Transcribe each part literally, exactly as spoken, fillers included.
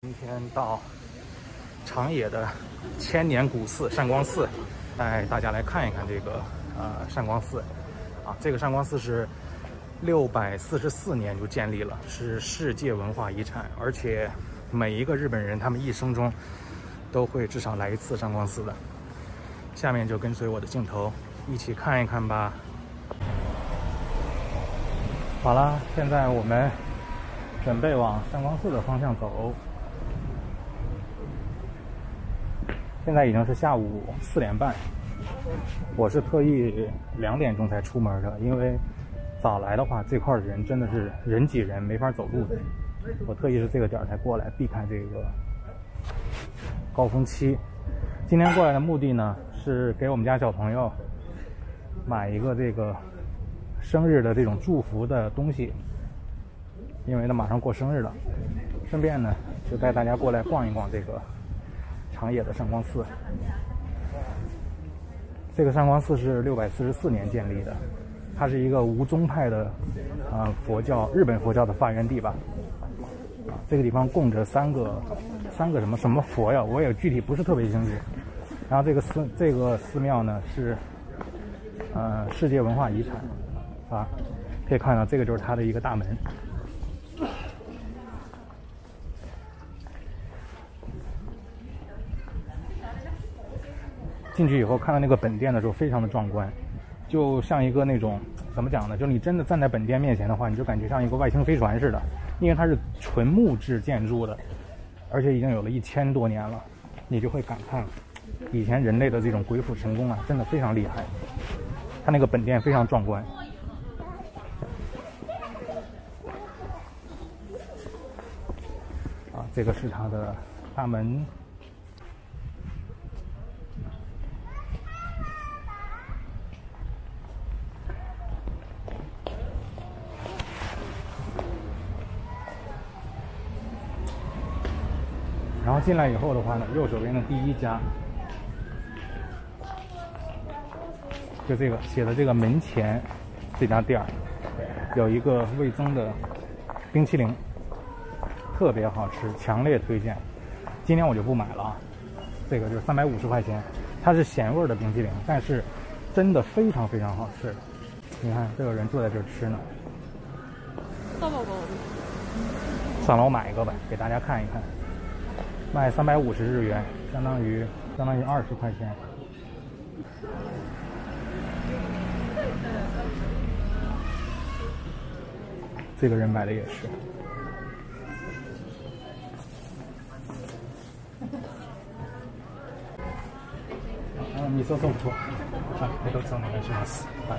今天到长野的千年古寺善光寺，带大家来看一看这个呃善光寺。啊，这个善光寺是六百四十四年就建立了，是世界文化遗产，而且每一个日本人他们一生中都会至少来一次善光寺的。下面就跟随我的镜头一起看一看吧。好了，现在我们准备往善光寺的方向走。现在已经是下午四点半，我是特意两点钟才出门的，因为早来的话，这块的人真的是人挤人，没法走路的。我特意是这个点才过来，避开这个高峰期。今天过来的目的呢，是给我们家小朋友买一个这个生日的这种祝福的东西，因为他马上过生日了。顺便呢，就带大家过来逛一逛这个长野的善光寺。这个善光寺是六百四十四年建立的，它是一个无宗派的啊、呃、佛教，日本佛教的发源地吧。啊，这个地方供着三个三个什么什么佛呀，我也具体不是特别清楚。然后这个寺这个寺庙呢是呃世界文化遗产啊，可以看到这个就是它的一个大门。进去以后看到那个本殿的时候非常的壮观，就像一个那种怎么讲呢，就是你真的站在本殿面前的话，你就感觉像一个外星飞船似的，因为它是纯木质建筑的，而且已经有了一千多年了，你就会感叹以前人类的这种鬼斧神工啊，真的非常厉害。它那个本殿非常壮观。啊，这个是它的大门。然后进来以后的话呢，右手边的第一家，就这个写的这个门前这家店有一个味增的冰淇淋，特别好吃，强烈推荐。今天我就不买了啊，这个就是三百五十块钱，它是咸味的冰淇淋，但是真的非常非常好吃。你看，这有人坐在这儿吃呢。算了，我买一个吧，给大家看一看。卖三百五十日元，相当于相当于二十块钱。这个人买的也是。啊，味噌ソフト。あ、一つお願いします。はい。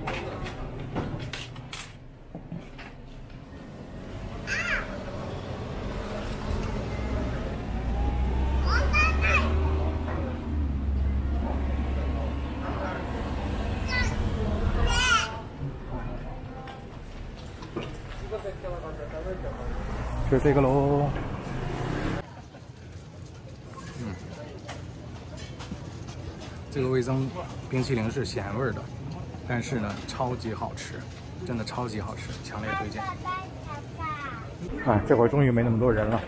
就这个喽。嗯，这个味增冰淇淋是咸味的，但是呢，超级好吃，真的超级好吃，强烈推荐。啊，这会儿终于没那么多人了。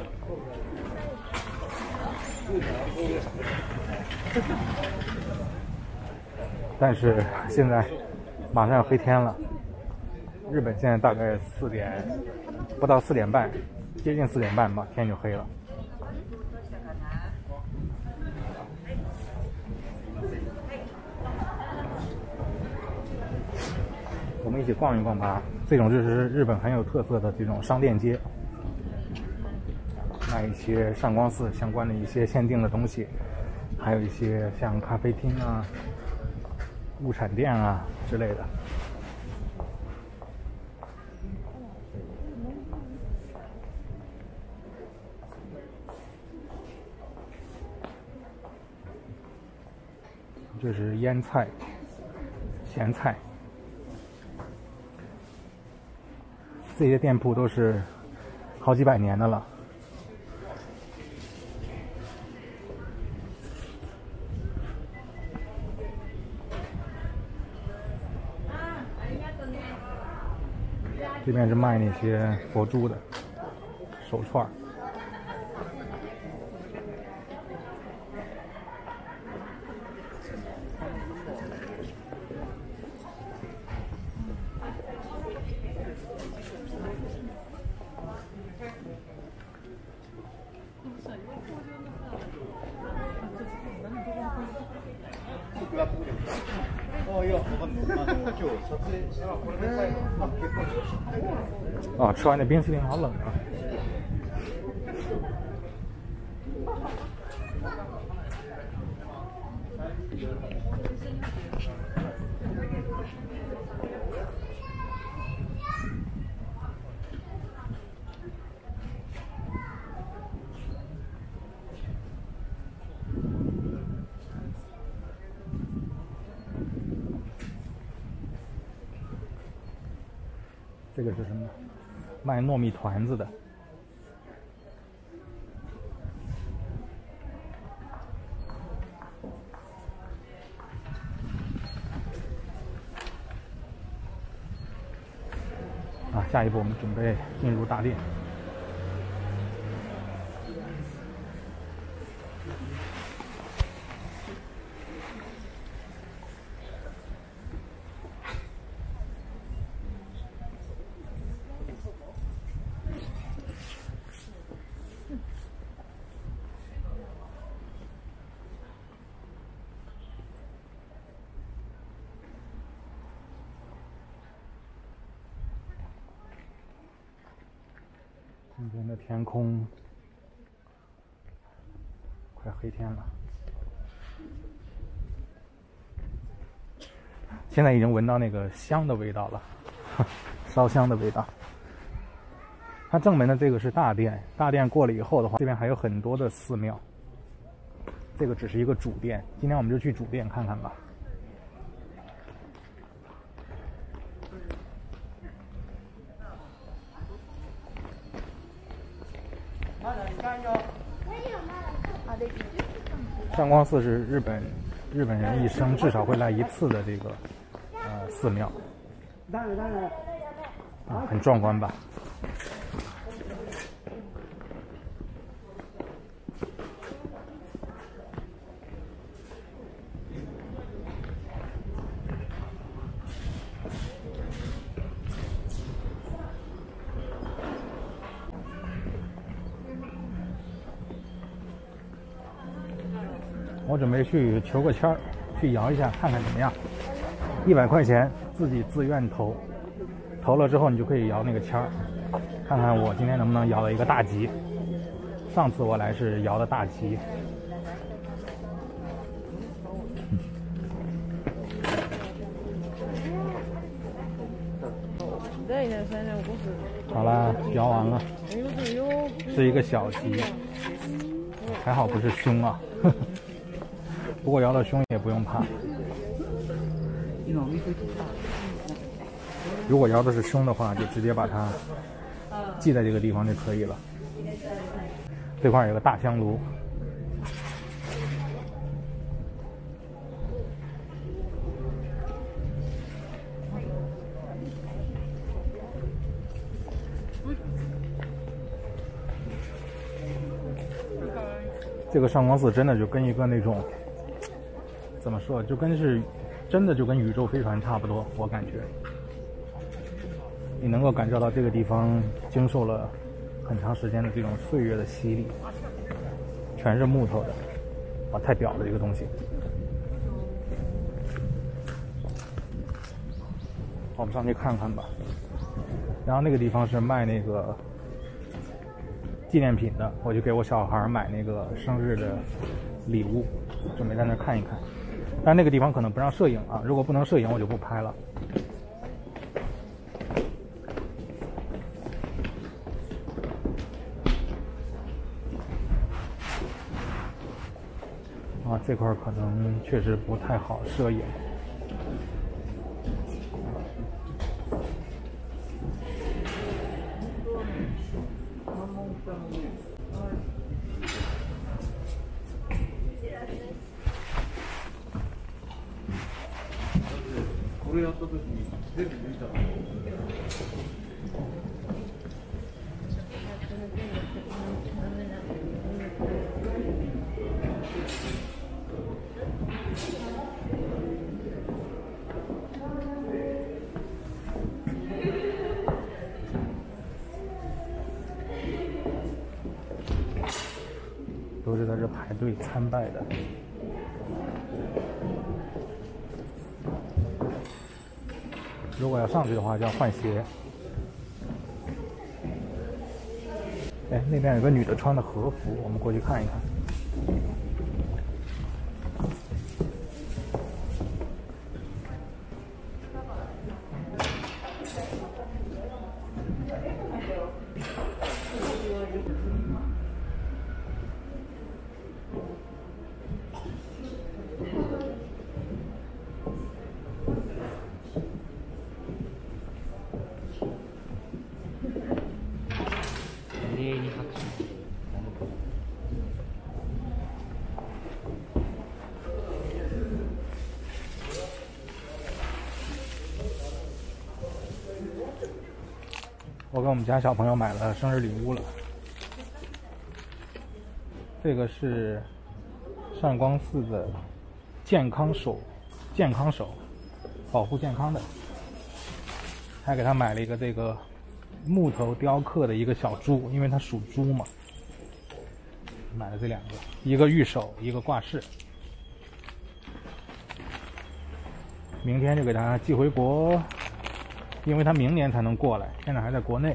但是现在马上要黑天了，日本现在大概四点不到四点半。接近四点半吧，天就黑了。我们一起逛一逛吧。这种就是日本很有特色的这种商店街，卖一些善光寺相关的一些限定的东西，还有一些像咖啡厅啊、物产店啊之类的。这是腌菜、咸菜，这些店铺都是好几百年的了。这边是卖那些佛珠的手串。 哦，吃完那冰淇淋好冷啊！这个是什么？卖糯米团子的。啊，下一步我们准备进入大殿。今天的天空快黑天了，现在已经闻到那个香的味道了，烧香的味道。它正门的这个是大殿，大殿过了以后的话，这边还有很多的寺庙。这个只是一个主殿，今天我们就去主殿看看吧。上光寺是日本日本人一生至少会来一次的这个呃寺庙，啊，很壮观吧？我准备去求个签儿，去摇一下，看看怎么样。一百块钱，自己自愿投，投了之后你就可以摇那个签儿，看看我今天能不能摇到一个大吉。上次我来是摇的大吉。好啦，摇完了，是一个小吉，还好不是凶啊。呵呵，不过摇到凶也不用怕。如果摇的是凶的话，就直接把它系在这个地方就可以了。这块有个大香炉。这个上光寺真的就跟一个那种怎么说，就跟是真的就跟宇宙飞船差不多，我感觉你能够感受到这个地方经受了很长时间的这种岁月的洗礼，全是木头的，哇，太屌了这个东西。我们上去看看吧。然后那个地方是卖那个纪念品的，我就给我小孩买那个生日的礼物，准备在那看一看。但那个地方可能不让摄影啊，如果不能摄影，我就不拍了。啊，这块可能确实不太好摄影。 これやった時に全部抜いたの。 都是在这排队参拜的。如果要上去的话，就要换鞋。哎，那边有个女的穿的和服，我们过去看一看。我给我们家小朋友买了生日礼物了。这个是善光寺的健康手，健康手，保护健康的。还给他买了一个这个木头雕刻的一个小猪，因为它属猪嘛。买了这两个，一个玉手，一个挂饰。明天就给他寄回国。因为他明年才能过来，现在还在国内。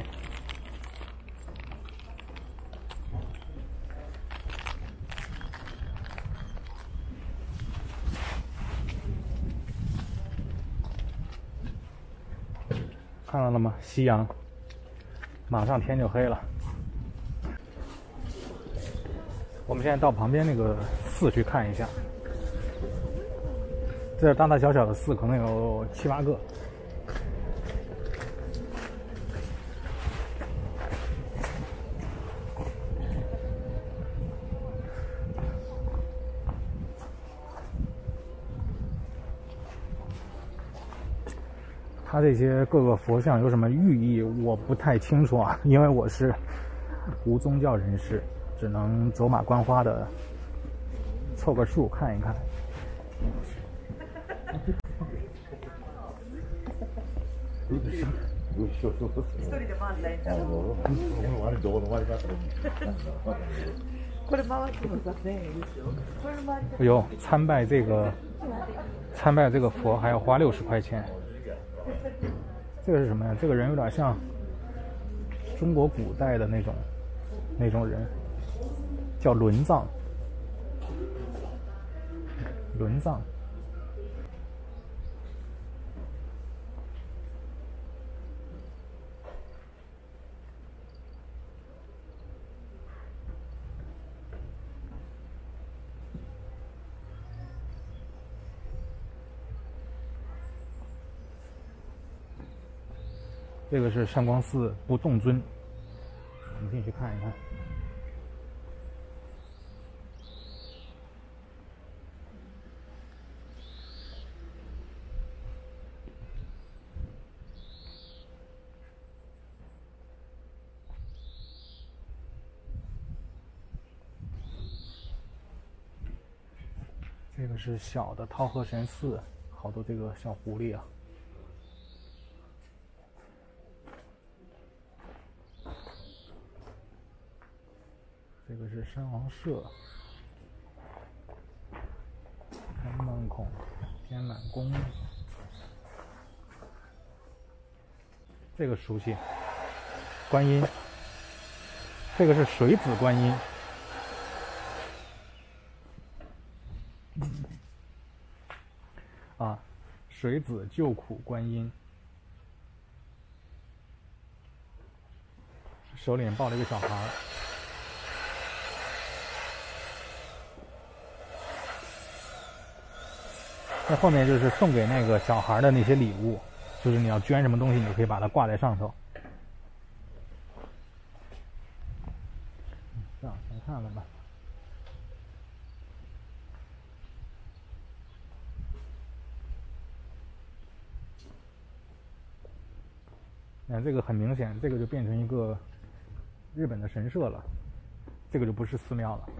看到了吗？夕阳，马上天就黑了。我们现在到旁边那个寺去看一下，这大大小小的寺可能有七八个。它这些各个佛像有什么寓意，我不太清楚啊，因为我是无宗教人士，只能走马观花的凑个数看一看。哎呦，参拜这个参拜这个佛还要花六十块钱。这个是什么呀？这个人有点像中国古代的那种那种人，叫轮藏。轮藏。这个是善光寺不动尊，我们进去看一看。这个是小的桃河神寺，好多这个小狐狸啊。这个是山王社，天满孔、天满宫。这个熟悉，观音。这个是水子观音。啊，水子救苦观音。手里面抱了一个小孩儿。那后面就是送给那个小孩的那些礼物，就是你要捐什么东西，你可以把它挂在上头。这样先看看吧。那这个很明显，这个就变成一个日本的神社了，这个就不是寺庙了。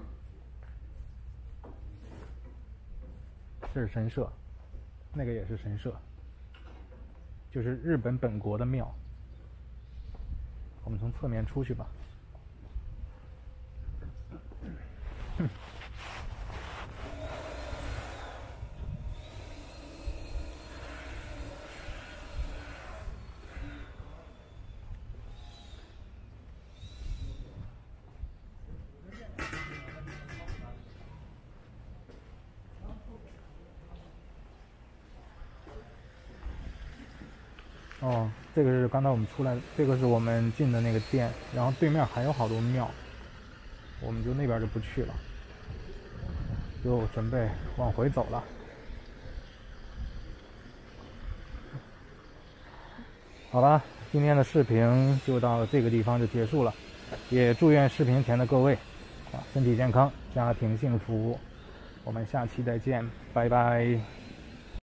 这是神社，那个也是神社，就是日本本国的庙。我们从侧面出去吧。 哦，这个是刚才我们出来，这个是我们进的那个店，然后对面还有好多庙，我们就那边就不去了，就准备往回走了。好了，今天的视频就到这个地方就结束了，也祝愿视频前的各位啊身体健康，家庭幸福。我们下期再见，拜拜。